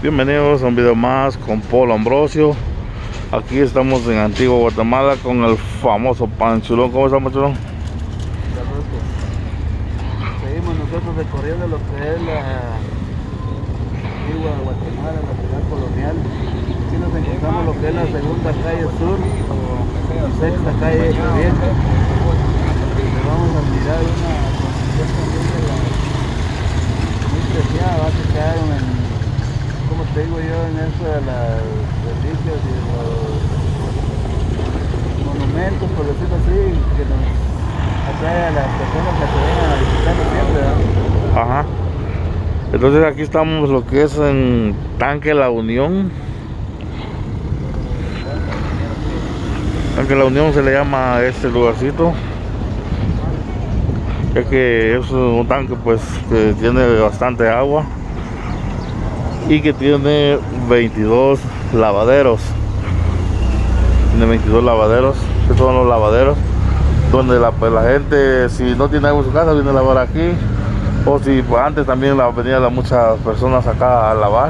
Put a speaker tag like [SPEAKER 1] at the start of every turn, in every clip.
[SPEAKER 1] Bienvenidos a un video más con Paul Ambrosio. Aquí estamos en Antigua Guatemala con el famoso Panchulón. ¿Cómo estamos, Chulón?
[SPEAKER 2] Seguimos nosotros recorriendo lo que es la Antigua Guatemala, la ciudad colonial. Aquí nos encontramos lo que es la segunda calle sur o sexta calle oriente. Vamos a mirar una construcción también de la muy preciada, que quedaron en, como te digo yo, en eso de las reliquias y los monumentos, por decirlo así, que nos atrae a las personas que se vengan a visitarnos siempre, ¿verdad?
[SPEAKER 1] Ajá. Entonces aquí estamos lo que es en Tanque La Unión. Tanque La Unión se le llama a este lugarcito, ya que es un tanque pues que tiene bastante agua y que tiene 22 lavaderos. Tiene 22 lavaderos. Estos son los lavaderos donde la gente, si no tiene agua en su casa, viene a lavar aquí, o si pues, antes también venían muchas personas acá a lavar,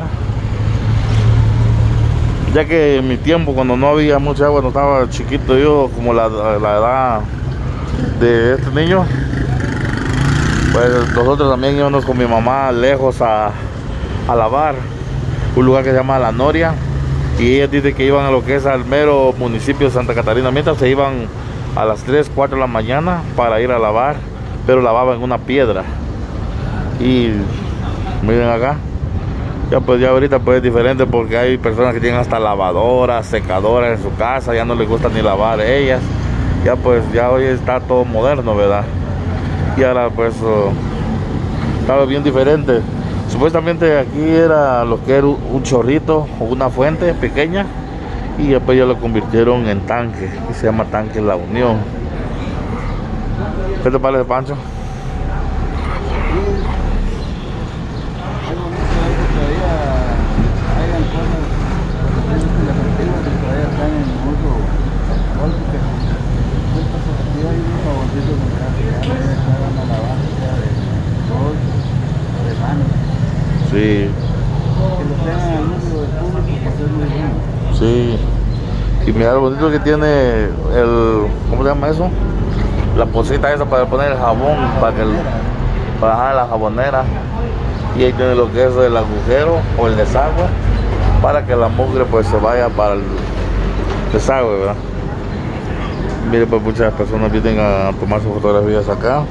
[SPEAKER 1] ya que en mi tiempo, cuando no había mucha agua, no estaba chiquito yo, como la edad de este niño, pues nosotros también íbamos con mi mamá lejos a lavar, un lugar que se llama La Noria, y ella dice que iban a lo que es al mero municipio de Santa Catarina, mientras se iban a las 3, 4 de la mañana para ir a lavar, pero lavaban en una piedra. Y miren acá, ya pues ya ahorita pues es diferente, porque hay personas que tienen hasta lavadoras, secadoras en su casa, ya no les gusta ni lavar ellas, ya pues ya hoy está todo moderno, ¿verdad? Y ahora pues estaba bien diferente. Supuestamente aquí era lo que era un chorrito o una fuente pequeña, y después ya lo convirtieron en tanque y se llama Tanque La Unión. ¿Qué te parece, Pancho? Sí. Sí. Y mira lo bonito que tiene el, ¿cómo se llama eso? La pocita esa para poner el jabón, para dejar la jabonera. Y ahí tiene lo que es el agujero o el desagüe, para que la mugre pues se vaya para el desagüe, ¿verdad? Mire, pues muchas personas vienen a tomar sus fotografías acá.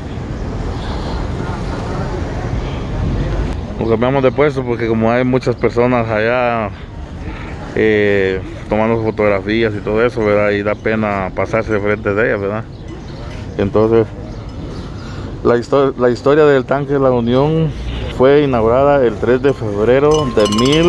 [SPEAKER 1] Nos cambiamos de puesto porque como hay muchas personas allá tomando fotografías y todo eso, ¿verdad? Y da pena pasarse de frente de ellas, ¿verdad? Entonces la historia del Tanque La Unión fue inaugurada el 3 de febrero de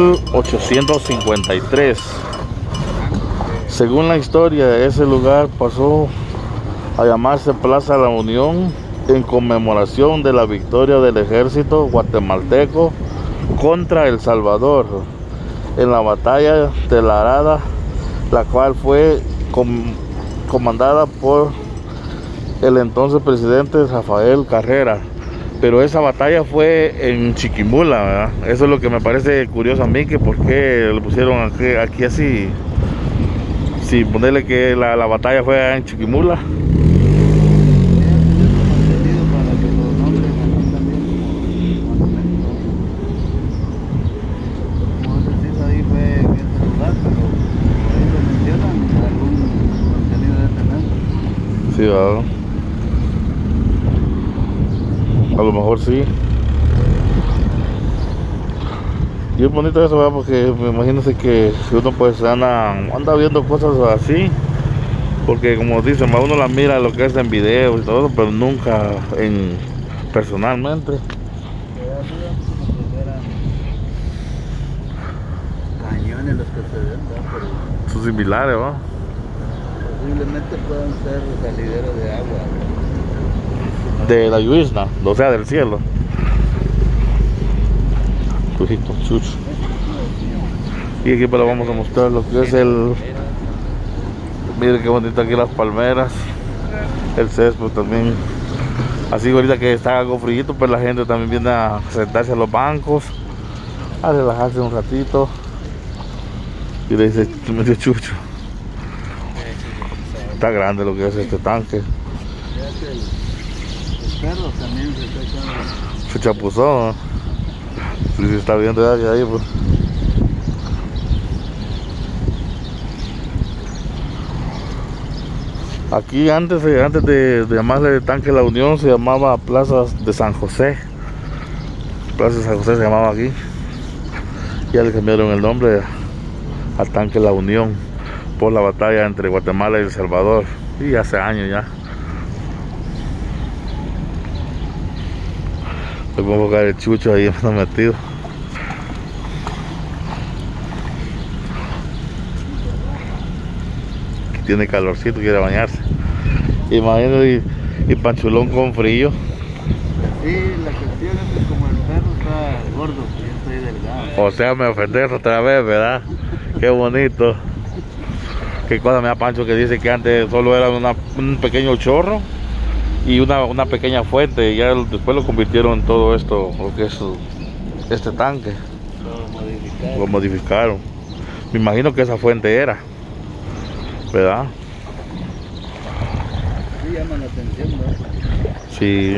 [SPEAKER 1] 1853. Según la historia, ese lugar pasó a llamarse Plaza La Unión en conmemoración de la victoria del ejército guatemalteco contra El Salvador en la batalla de La Arada, la cual fue comandada por el entonces presidente Rafael Carrera. Pero esa batalla fue en Chiquimula, ¿verdad? Eso es lo que me parece curioso a mí, que por qué lo pusieron aquí así, sin ponerle que la batalla fue en Chiquimula. Sí, ¿verdad? A lo mejor sí. Y es bonito eso, ¿verdad? Porque imagínense que si uno pues anda viendo cosas así, porque como dicen, uno la mira lo que es en videos y todo, pero nunca personalmente.
[SPEAKER 2] Cañones los que se ven, ¿verdad?
[SPEAKER 1] Son similares, ¿verdad?
[SPEAKER 2] Posiblemente puedan ser salideros de agua
[SPEAKER 1] de la llovizna, o sea, del cielo. Tujito, chucho. Y aquí pues le vamos a mostrar lo que es el... Miren qué bonito aquí las palmeras, el césped también. Así ahorita que está algo frío, pues la gente también viene a sentarse a los bancos a relajarse un ratito. Y le dice medio Chucho. Está grande lo que es este tanque.
[SPEAKER 2] Ya que el perro también se está echando.
[SPEAKER 1] Se chapuzó, ¿no? Si se está viendo ya que ahí, pues. Aquí antes de llamarle tanque La Unión se llamaba Plaza de San José. Plaza de San José se llamaba aquí. Ya le cambiaron el nombre al tanque La Unión por la batalla entre Guatemala y El Salvador. Y hace años ya. Le voy a buscar el Chucho ahí metido. Tiene calorcito, quiere bañarse. Imagínate, y Panchulón con frío.
[SPEAKER 2] Sí, la cuestión es que como el perro está gordo, yo estoy delgado.
[SPEAKER 1] O sea, me ofendes otra vez, ¿verdad? Qué bonito. Qué cosa me da Pancho que dice que antes solo era un pequeño chorro y una pequeña fuente. Y ya después lo convirtieron en todo esto, lo que es este tanque. Lo modificaron. Me imagino que esa fuente era, ¿verdad?
[SPEAKER 2] Sí, llama la atención, ¿no?
[SPEAKER 1] Sí.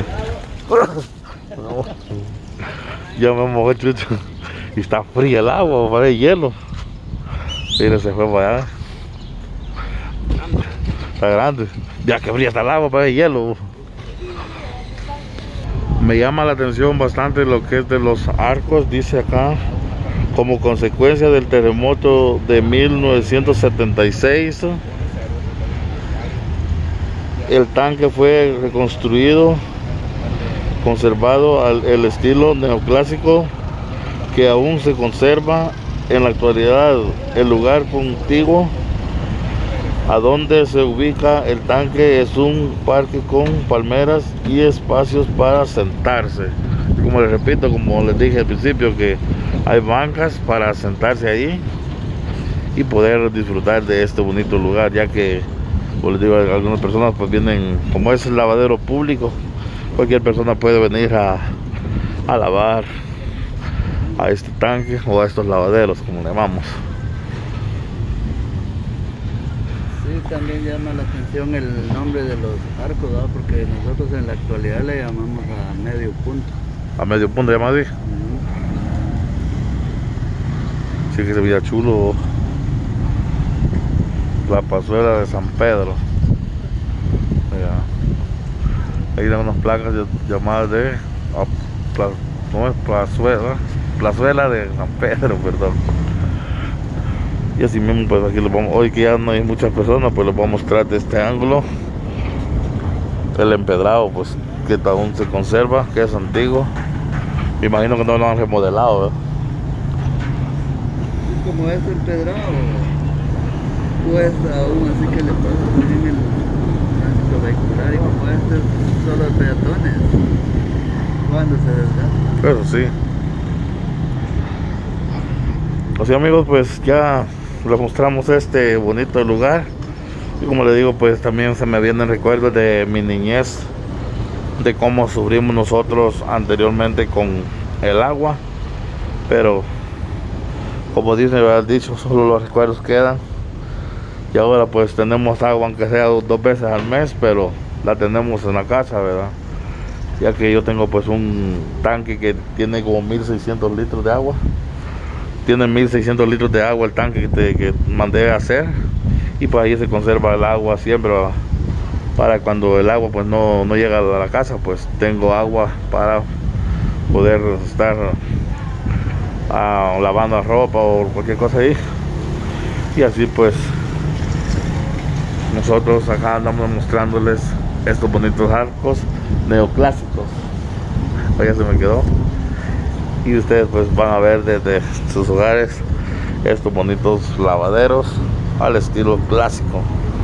[SPEAKER 1] Ya me mojé, Chucho. Y está fría el agua, parece hielo. Mira, se fue para allá. Está grande. Ya que fría está el agua, parece hielo. Me llama la atención bastante lo que es de los arcos, dice acá. Como consecuencia del terremoto de 1976, el tanque fue reconstruido, conservado el estilo neoclásico que aún se conserva en la actualidad. El lugar contiguo a donde se ubica el tanque es un parque con palmeras y espacios para sentarse. Como les repito, como les dije al principio, que hay bancas para sentarse ahí y poder disfrutar de este bonito lugar, ya que, como les digo, algunas personas pues vienen, como es el lavadero público, cualquier persona puede venir a lavar a este tanque o a estos lavaderos, como le llamamos.
[SPEAKER 2] Sí, también llama la atención el nombre de los arcos, ¿verdad? Porque nosotros en la actualidad le llamamos a medio punto.
[SPEAKER 1] A medio punto llama así. Sí, que se veía chulo. La Plazuela de San Pedro. Ahí hay unas placas llamadas de ¿cómo es? Plazuela de San Pedro, perdón. Y así mismo, pues aquí lo vamos. Hoy que ya no hay muchas personas, pues les voy a mostrar de este ángulo el empedrado, pues que aún se conserva, que es antiguo. Me imagino que no lo han remodelado, ¿verdad?
[SPEAKER 2] Como es empedrado, pues aún así que le pasa también el tránsito vehicular, y como este es solo de peatones, cuando se desgasta.
[SPEAKER 1] Eso sí. Así, amigos, pues ya les mostramos este bonito lugar. Y como les digo, pues también se me vienen recuerdos de mi niñez, de cómo sufrimos nosotros anteriormente con el agua. Pero como dice el dicho, solo los recuerdos quedan. Y ahora pues tenemos agua, aunque sea 2 veces al mes, pero la tenemos en la casa, ¿verdad? Ya que yo tengo pues un tanque que tiene como 1600 litros de agua. Tiene 1600 litros de agua el tanque que mandé a hacer. Y pues ahí se conserva el agua siempre, ¿verdad? Para cuando el agua pues no llega a la casa, pues tengo agua para poder estar lavando la ropa o cualquier cosa ahí. Y así pues nosotros acá andamos mostrándoles estos bonitos arcos neoclásicos. Ahí ya se me quedó. Y ustedes pues van a ver desde sus hogares estos bonitos lavaderos al estilo clásico.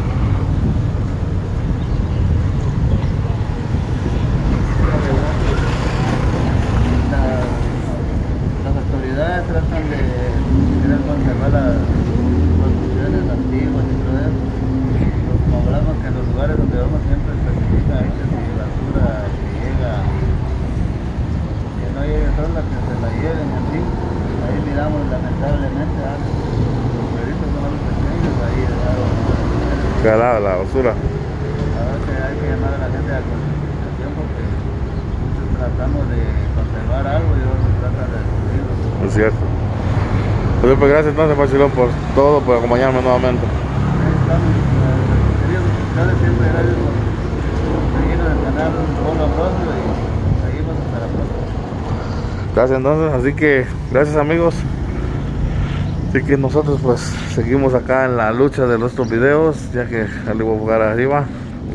[SPEAKER 2] Las autoridades tratan de querer conservar las construcciones antiguas y todo eso. Pero como hablamos que en los lugares donde vamos siempre especifica que si basura que llega, que no llegue sola, que se la lleven así. ahí miramos lamentablemente los perritos son los pequeños ahí al lado.
[SPEAKER 1] Que al lado de la basura.
[SPEAKER 2] Ahora que hay que llamar a la gente de la concientización porque muchos tratamos de conservar algo y otros tratan de destruirlo.
[SPEAKER 1] Es cierto. Pues gracias entonces, Pachilón, por todo, por acompañarme nuevamente.
[SPEAKER 2] Ahí estamos, queridos fiscales, siempre gracias por seguirnos en el canal Polo Ambrosio y seguimos hasta la próxima.
[SPEAKER 1] Gracias entonces, así que gracias amigos. Así que nosotros pues seguimos acá en la lucha de nuestros videos, ya que le voy a jugar arriba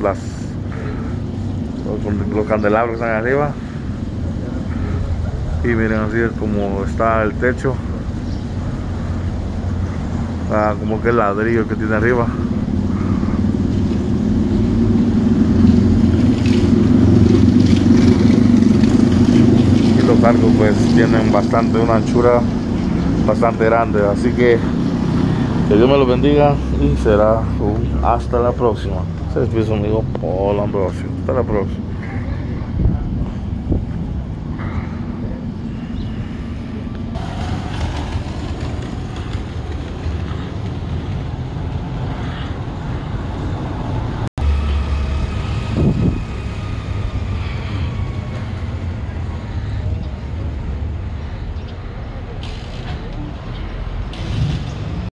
[SPEAKER 1] los candelabros que están arriba. Y miren así es como está el techo. Como que el ladrillo que tiene arriba. Y los arcos pues tienen una anchura bastante grande, así que Dios me los bendiga y será hasta la próxima. Se despide su amigo Polo Ambrosio. Hasta la próxima.